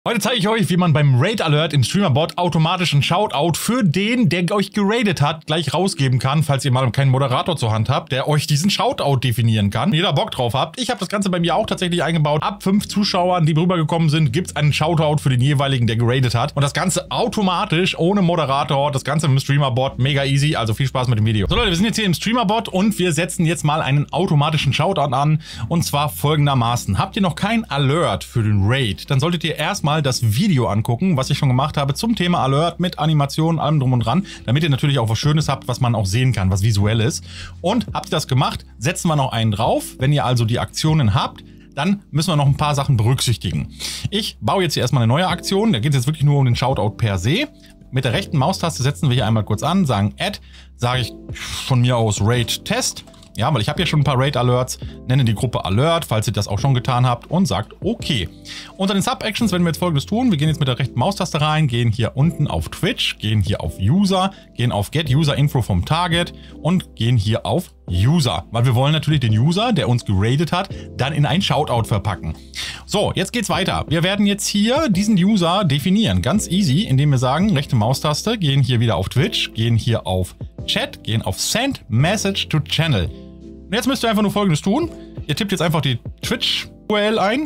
Heute zeige ich euch, wie man beim Raid Alert im Streamerbot automatisch einen Shoutout für den, der euch geradet hat, gleich rausgeben kann, falls ihr mal keinen Moderator zur Hand habt, der euch diesen Shoutout definieren kann. Wenn ihr da Bock drauf habt, ich habe das Ganze bei mir auch tatsächlich eingebaut. Ab 5 Zuschauern, die rübergekommen sind, gibt es einen Shoutout für den jeweiligen, der geradet hat. Und das Ganze automatisch, ohne Moderator, das Ganze im Streamerbot, mega easy, also viel Spaß mit dem Video. So Leute, wir sind jetzt hier im Streamerbot und wir setzen jetzt mal einen automatischen Shoutout an. Und zwar folgendermaßen. Habt ihr noch kein Alert für den Raid, dann solltet ihr erstmal das Video angucken, was ich schon gemacht habe zum Thema Alert mit Animationen, allem drum und dran, damit ihr natürlich auch was Schönes habt, was man auch sehen kann, was visuell ist. Und habt ihr das gemacht, setzen wir noch einen drauf. Wenn ihr also die Aktionen habt, dann müssen wir noch ein paar Sachen berücksichtigen. Ich baue jetzt hier erstmal eine neue Aktion, da geht es jetzt wirklich nur um den Shoutout per se. Mit der rechten Maustaste setzen wir hier einmal kurz an, sagen Add, sage ich von mir aus Raid Test. Ja, weil ich habe ja schon ein paar Raid-Alerts, nenne die Gruppe Alert, falls ihr das auch schon getan habt und sagt okay. Unter den Sub-Actions werden wir jetzt Folgendes tun. Wir gehen jetzt mit der rechten Maustaste rein, gehen hier unten auf Twitch, gehen hier auf User, gehen auf Get User Info vom Target und gehen hier auf User. Weil wir wollen natürlich den User, der uns geradet hat, dann in ein Shoutout verpacken. So, jetzt geht's weiter. Wir werden jetzt hier diesen User definieren. Ganz easy, indem wir sagen, rechte Maustaste, gehen hier wieder auf Twitch, gehen hier auf Chat, gehen auf Send Message to Channel. Und jetzt müsst ihr einfach nur Folgendes tun. Ihr tippt jetzt einfach die Twitch-URL ein,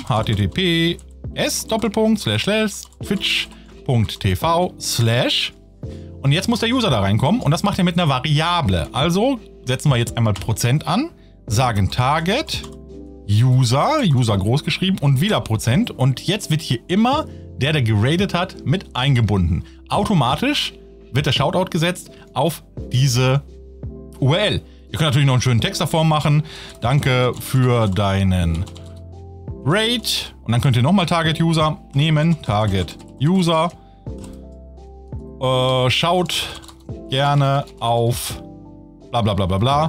https://twitch.tv/ und jetzt muss der User da reinkommen und das macht er mit einer Variable. Also setzen wir jetzt einmal Prozent an, sagen Target, User groß geschrieben und wieder Prozent und jetzt wird hier immer der geradet hat, mit eingebunden. Automatisch wird der Shoutout gesetzt auf diese URL. Ihr könnt natürlich noch einen schönen Text davor machen. Danke für deinen Raid. Und dann könnt ihr nochmal Target User nehmen. Target User. Schaut gerne auf bla bla bla bla bla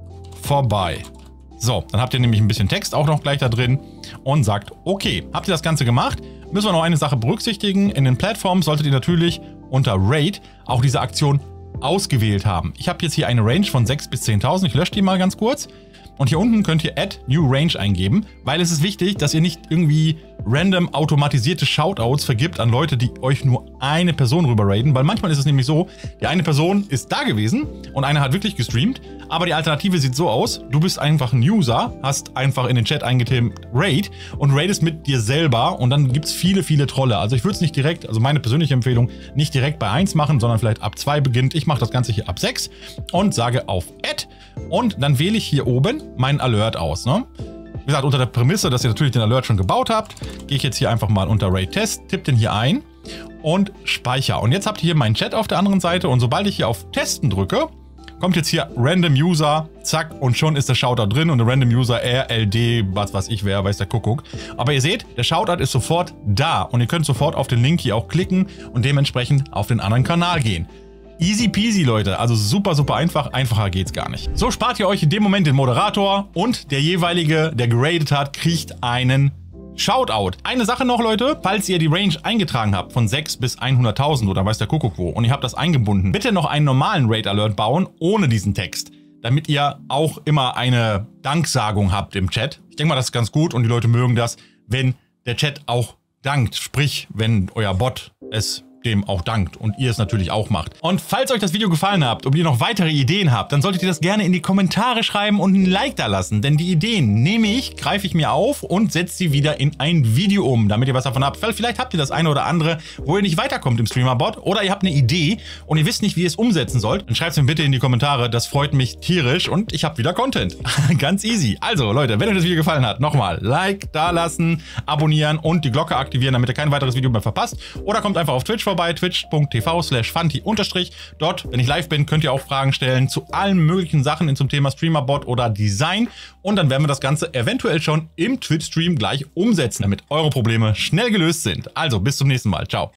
vorbei. So, dann habt ihr nämlich ein bisschen Text auch noch gleich da drin und sagt, okay, habt ihr das Ganze gemacht? Müssen wir noch eine Sache berücksichtigen. In den Plattformen solltet ihr natürlich unter Raid auch diese Aktion ausgewählt haben. Ich habe jetzt hier eine Range von 6 bis 10.000. Ich lösche die mal ganz kurz. Und hier unten könnt ihr Add New Range eingeben, weil es ist wichtig, dass ihr nicht irgendwie random automatisierte Shoutouts vergibt an Leute, die euch nur eine Person rüber raiden, weil manchmal ist es nämlich so, die eine Person ist da gewesen und eine hat wirklich gestreamt, aber die Alternative sieht so aus, du bist einfach ein User, hast einfach in den Chat eingetippt Raid und raidest mit dir selber und dann gibt es viele, viele Trolle. Also ich würde es nicht direkt, also meine persönliche Empfehlung, nicht direkt bei 1 machen, sondern vielleicht ab 2 beginnt. Ich mache das Ganze hier ab 6 und sage auf Add und dann wähle ich hier oben meinen Alert aus. Ne? Wie gesagt, unter der Prämisse, dass ihr natürlich den Alert schon gebaut habt, gehe ich jetzt hier einfach mal unter Raid Test, tippe den hier ein und speichere. Und jetzt habt ihr hier meinen Chat auf der anderen Seite und sobald ich hier auf Testen drücke, kommt jetzt hier Random User, zack, und schon ist der Shoutout drin und der Random User RLD, was weiß ich, wer weiß der Kuckuck. Aber ihr seht, der Shoutout ist sofort da und ihr könnt sofort auf den Link hier auch klicken und dementsprechend auf den anderen Kanal gehen. Easy peasy, Leute. Also super, super einfach. Einfacher geht's gar nicht. So spart ihr euch in dem Moment den Moderator und der jeweilige, der geradet hat, kriegt einen Shoutout. Eine Sache noch, Leute. Falls ihr die Range eingetragen habt von 6 bis 100.000 oder weiß der Kuckuck wo und ihr habt das eingebunden, bitte noch einen normalen Raid Alert bauen ohne diesen Text, damit ihr auch immer eine Danksagung habt im Chat. Ich denke mal, das ist ganz gut und die Leute mögen das, wenn der Chat auch dankt. Sprich, wenn euer Bot es dem auch dankt und ihr es natürlich auch macht. Und falls euch das Video gefallen hat und ihr noch weitere Ideen habt, dann solltet ihr das gerne in die Kommentare schreiben und ein Like da lassen, denn die Ideen nehme ich, greife ich mir auf und setze sie wieder in ein Video um, damit ihr was davon habt. Weil vielleicht habt ihr das eine oder andere, wo ihr nicht weiterkommt im Streamerbot oder ihr habt eine Idee und ihr wisst nicht, wie ihr es umsetzen sollt, dann schreibt es mir bitte in die Kommentare, das freut mich tierisch und ich habe wieder Content. Ganz easy. Also Leute, wenn euch das Video gefallen hat, nochmal Like da lassen, abonnieren und die Glocke aktivieren, damit ihr kein weiteres Video mehr verpasst. Oder kommt einfach auf Twitch vorbei, twitch.tv/fanti-. Dort, wenn ich live bin, könnt ihr auch Fragen stellen zu allen möglichen Sachen zum Thema Streamerbot oder Design. Und dann werden wir das Ganze eventuell schon im Twitch-Stream gleich umsetzen, damit eure Probleme schnell gelöst sind. Also bis zum nächsten Mal. Ciao.